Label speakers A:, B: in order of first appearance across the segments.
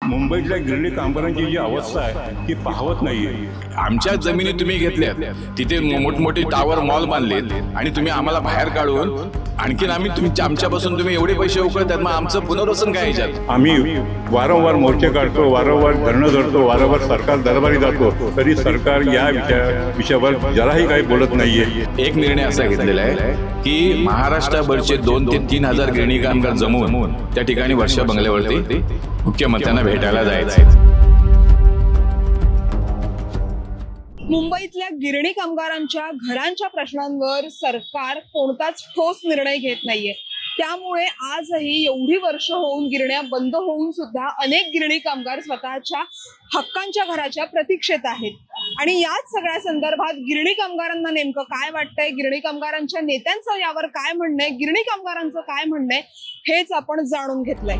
A: मुंबईतल्या गिरणी कामगारांची जी अवस्था आहे ती पाहवत नाहीये।
B: आमच्या जमिनी तुम्ही घेतल्यात, तिथे मोठमोठे टावर मॉल बांधलेत आणि तुम्ही आम्हाला बाहेर काढून आणखीन आमच्यापासून तुम्ही एवढे पैसे उकळतात, मग आमचं पुनर्वसन काय याच्यात?
A: आम्ही वारंवार मोर्चे काढतो, वारंवार धरणं धरतो, वारंवार सरकार दरबारी जातो, तरी सरकार या विषयावर जराही काही बोलत नाहीये।
B: एक निर्णय असा घेतलेला आहे की महाराष्ट्राभरचे 2 ते 3 हजार गिरणी कामगार जमवून त्या ठिकाणी वर्षा बंगल्यावरती मुख्यमंत्र्यांना भेटायला जायचं।
C: मुंबईतल्या गिरणी कामगारांच्या घरांच्या प्रश्नांवर सरकार कोणताच ठोस निर्णय घेत नाहीये। त्यामुळे आजही एवढी वर्ष होऊन गिरण्या बंद होऊन सुद्धा अनेक गिरणी कामगार स्वतःच्या हक्कांच्या घराच्या प्रतीक्षेत आहेत। आणि याच सगळ्या संदर्भात गिरणी कामगारांना नेमकं काय वाटतंय, गिरणी कामगारांच्या नेत्यांचं यावर काय म्हणणं आहे, गिरणी कामगारांचं काय म्हणणं आहे, हेच आपण जाणून घेतलंय।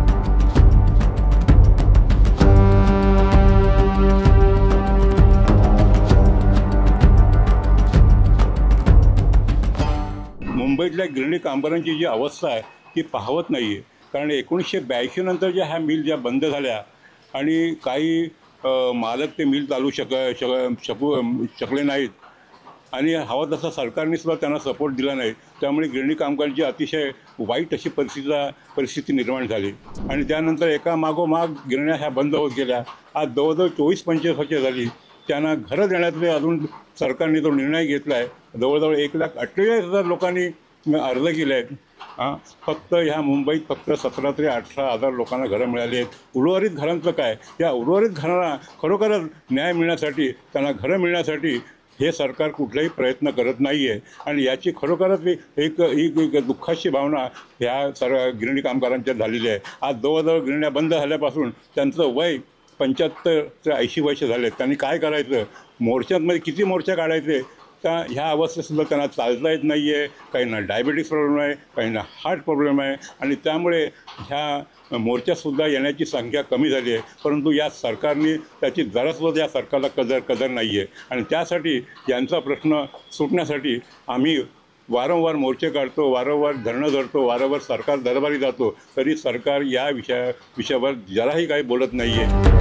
A: मुंबईतल्या गिरणी कामगारांची जी अवस्था आहे ती पाहवत नाहीये। कारण 1982 नंतर ज्या ह्या मिल ज्या बंद झाल्या आणि काही मालक ते मिल चालू शकले नाहीत आणि हवा तसा सरकारने सुद्धा त्यांना सपोर्ट दिला नाही, त्यामुळे गिरणी कामगारांची अतिशय वाईट अशी परिस्थिती निर्माण झाली आणि त्यानंतर एका मागोमाग गिरण्या ह्या बंद होत गेल्या। आज जवळजवळ 24-25 वर्षे झाली त्यांना घरं देण्याचे अजून सरकारने जो निर्णय घेतला आहे, जवळजवळ 1,48,000 लोकांनी अर्ज केले आहेत। फक्त ह्या मुंबईत फक्त 17 ते 18 हजार लोकांना घरं मिळाली आहेत। उर्वरित घरांचं काय? या उर्वरित घरांना खरोखरच न्याय मिळण्यासाठी, त्यांना घरं मिळण्यासाठी हे सरकार कुठलाही प्रयत्न करत नाही आहे आणि याची खरोखरच एक दुःखाची भावना ह्या गिरणी कामगारांच्या झालेली आहे। आज जवळजवळ गिरण्या बंद झाल्यापासून त्यांचं वय 75 ते 80 वर्ष झाले। त्यांनी काय करायचं? मोर्चांमध्ये किती मोर्चा काढायचे? त्या ह्या अवस्थेतसुद्धा त्यांना चालता येत नाही आहे। काहींना डायबिटीस प्रॉब्लेम आहे, काहींना हार्ट प्रॉब्लेम आहे आणि त्यामुळे ह्या मोर्चातसुद्धा येण्याची संख्या कमी झाली आहे। परंतु या सरकारने त्याची जरासुद्धा या सरकारला कदर नाही आहे आणि त्यासाठी यांचा प्रश्न सुटण्यासाठी आम्ही वारंवार मोर्चे काढतो, वारंवार धरणं धरतो, वारंवार सरकार दरबारी जातो, तरी सरकार या विषयावर जराही काही बोलत नाही आहे।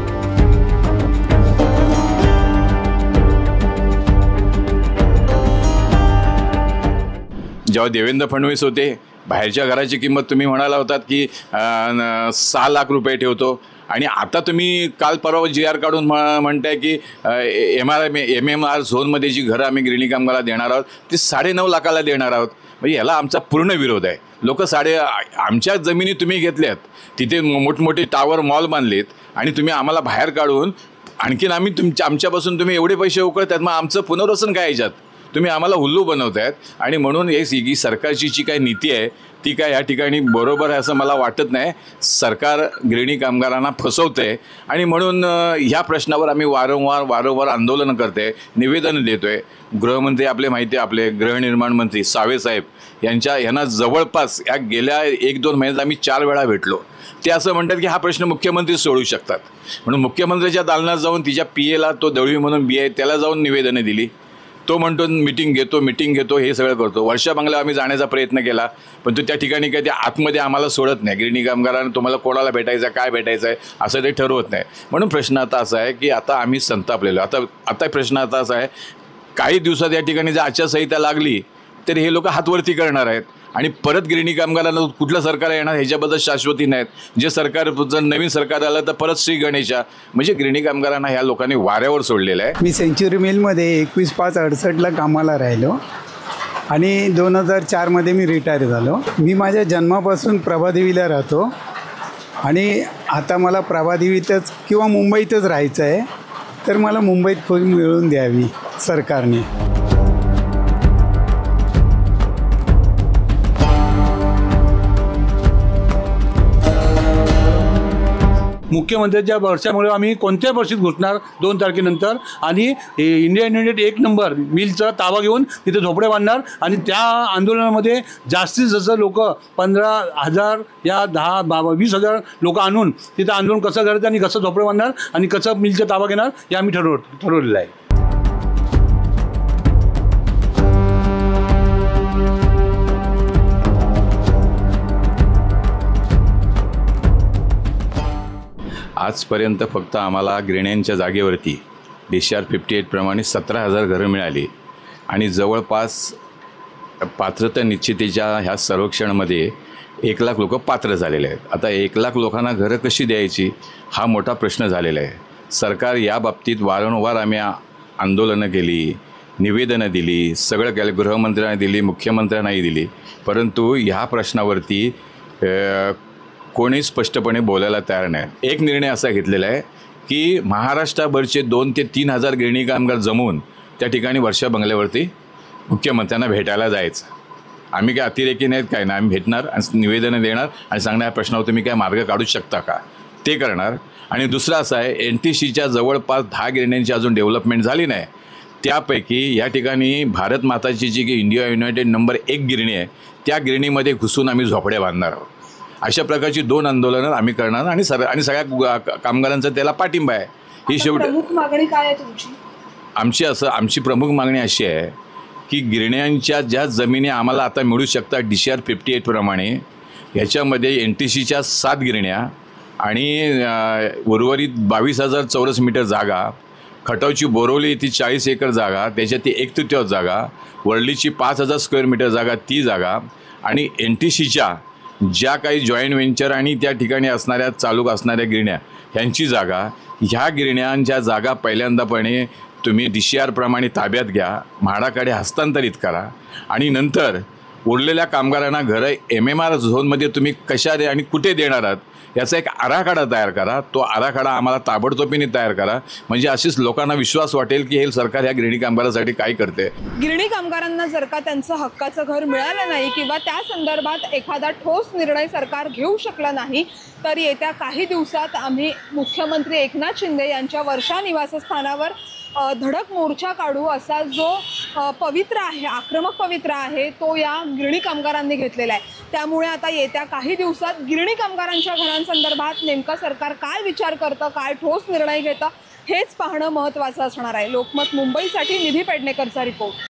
B: जेव्हा देवेंद्र फडणवीस होते, बाहेरच्या घराची किंमत तुम्ही म्हणाला होतात की 6 लाख रुपये ठेवतो आणि आता तुम्ही काल परवा GR काढून म्हणताय की MMR झोनमध्ये जी घरं आम्ही गिरणी कामगाराला देणार आहोत ती 9.5 लाखाला देणार आहोत। म्हणजे याला आमचा पूर्ण विरोध आहे। लोक आमच्या जमिनी तुम्ही घेतल्यात, तिथे मोठमोठे टावर मॉल बांधलेत आणि तुम्ही आम्हाला बाहेर काढून आणखीन आमच्यापासून तुम्ही एवढे पैसे उकळतात, मग आमचं पुनर्वसन काय याच्यात? तुम्ही आम्हाला उल्लू बनवतायत आणि म्हणून ही सरकारची जी काही नीती आहे ती काय या ठिकाणी बरोबर आहे असं मला वाटत नाही। सरकार गिरणी कामगारांना फसवतंय आणि म्हणून ह्या प्रश्नावर आम्ही वारंवार आंदोलन करतोय, निवेदन देतोय। गृहमंत्री आपले माहिती आहे, आपले गृहनिर्माण मंत्री सावे साहेब यांना जवळपास या गेल्या 1-2 महिन्यात आम्ही 4 वेळा भेटलो। ते असं म्हणतात की हा प्रश्न मुख्यमंत्री सोडवू शकतात, म्हणून मुख्यमंत्र्याच्या दालनात जाऊन तिच्या PA तो दळवी म्हणून BA त्याला जाऊन निवेदनं दिली। तो म्हणतो मिटिंग घेतो हे सगळं करतो। वर्षा बंगला आम्ही जाण्याचा प्रयत्न केला, पण तो त्या ठिकाणी काय ते आतमध्ये आम्हाला सोडत नाही। गिरणी कामगारांना तुम्हाला कोणाला भेटायचं, काय भेटायचं आहे असं ते ठरवत नाही। म्हणून प्रश्न आता असा आहे की आता आम्ही संतापलेलो। आता प्रश्न आता असा आहे, काही दिवसात या ठिकाणी जर आचारसंहिता लागली तर हे लोक हातवरती करणार आहेत आणि परत गिरणी कामगारांना कुठलं सरकार येणार ह्याच्याबद्दल शाश्वती नाहीत। जे सरकार जर नवीन सरकार आलं तर परत श्री गणेशा, म्हणजे गिरणी कामगारांना ह्या लोकांनी वाऱ्यावर सोडलेलं आहे।
D: मी सेंच्युरी मिलमध्ये 21/5/68ला कामाला राहिलो आणि 2004मध्ये मी रिटायर झालो। मी माझ्या जन्मापासून प्रभादेवीला राहतो आणि आता मला प्रभादेवीतच किंवा मुंबईतच राहायचं आहे, तर मला मुंबईत खोली मिळवून द्यावी सरकारने।
E: मुख्यमंत्र्यांच्या वर्षामुळे आम्ही कोणत्या वर्षीत घुसणार 2 तारखेनंतर आणि इंडिया युनायटेड 1 नंबर मिलचा ताबा घेऊन तिथे झोपडे बांधणार आणि त्या आंदोलनामध्ये जास्तीत जास्त लोक 15,000 या 10-20,000 लोक आणून तिथं आंदोलन कसं करायचं आणि कसं झोपडे बांधणार आणि कसं मिलचा ताबा घेणार हे आम्ही ठरवलेलं आहे।
B: आजपर्यंत फक्त आम्हाला गिरण्यांच्या जागेवरती DCR-58 प्रमाणे 17,000 घरं मिळाली आणि जवळपास पात्रता निश्चितीच्या ह्या सर्वेक्षणामध्ये 1,00,000 लोक पात्र झालेले आहेत. आता 1,00,000 लोकांना घरं कशी द्यायची हा मोठा प्रश्न झालेला आहे. सरकार या बाबतीत वारंवार आम्ही आंदोलनं केली, निवेदनं दिली, सगळं केलं, गृहमंत्र्यांना दिली, मुख्यमंत्र्यांनाही दिली, परंतु ह्या प्रश्नावरती कोणी स्पष्टपणे बोलायला तयार नाही. एक निर्णय असा घेतलेला आहे की महाराष्ट्राभरचे 2,000 ते 3,000 गिरणी कामगार जमवून त्या ठिकाणी वर्षा बंगल्यावरती मुख्यमंत्र्यांना भेटायला जायचं. आम्ही काय अतिरेकी नाहीत, काय नाही, आम्ही भेटणार आणि निवेदनं देणार आणि सांगणार या प्रश्नावर तुम्ही काय मार्ग काढू शकता का, ते करणार. आणि दुसरं असं आहे, NTCच्या जवळपास 10 गिरण्यांची अजून डेव्हलपमेंट झाली नाही. त्यापैकी या ठिकाणी भारत माताची जी की इंडिया युनायटेड नंबर 1 गिरणी आहे त्या गिरणीमध्ये घुसून आम्ही झोपड्या बांधणार आहोत. अशा प्रकारची 2 आंदोलनं आम्ही करणार आणि सगळ्या कामगारांचा त्याला पाठिंबा आहे. ही शेवटी
C: प्रमुख मागणी काय आहे तुमची?
B: आमची प्रमुख मागणी अशी आहे की गिरण्यांच्या ज्या जमिनी आम्हाला आता मिळू शकतात DCR-58 प्रमाणे, ह्याच्यामध्ये NTCच्या 7 गिरण्या आणि उर्वरित 22,000 चौरस मीटर जागा, खटावची बोरवली ती 40 एकर जागा, त्याच्यात ती 1/3 जागा, वरळीची 5,000 स्क्वेअर मीटर जागा ती जागा आणि NTCच्या ज्या काही जॉईंट व्हेंचर आणि त्या ठिकाणी चालू असणाऱ्या गिरण्या ह्यांची जागा, ह्या गिरण्यांच्या जागा पहिल्यांदापणे तुम्ही DCR प्रमाणे ताब्यात घ्या, म्हाडाकडे हस्तांतरित करा आणि नंतर उरलेल्या कामगारांना घरं MMR झोनमध्ये तुम्ही कशा आणि कुठे देणार आहात याचा एक आराखडा तयार करा. तो आराखडा आम्हाला ताबडतोबीने तयार करा, म्हणजे असेच लोकांना विश्वास वाटेल की हे सरकार ह्या गिरणी कामगारांसाठी काय करते.
C: गिरणी कामगारांना जर का त्यांचं हक्काचं घर मिळालं नाही किंवा त्या संदर्भात एखादा ठोस निर्णय सरकार घेऊ शकलं नाही तर येत्या काही दिवसात आम्ही मुख्यमंत्री एकनाथ शिंदे यांच्या वर्षा निवासस्थानावर धडक मोर्चा काढू असा जो पवित्रा आहे, आक्रमक पवित्रा आहे, तो या गिरणी कामगारांनी घेतलेला आहे. त्यामुळे आता येत्या काही दिवसात गिरणी कामगारांच्या घरांसंदर्भात नेमकं सरकार काय विचार करतं, काय ठोस निर्णय घेतं हेच पाहणं महत्त्वाचं असणार आहे. लोकमत मुंबईसाठी निधी पेडणेकरचा रिपोर्ट.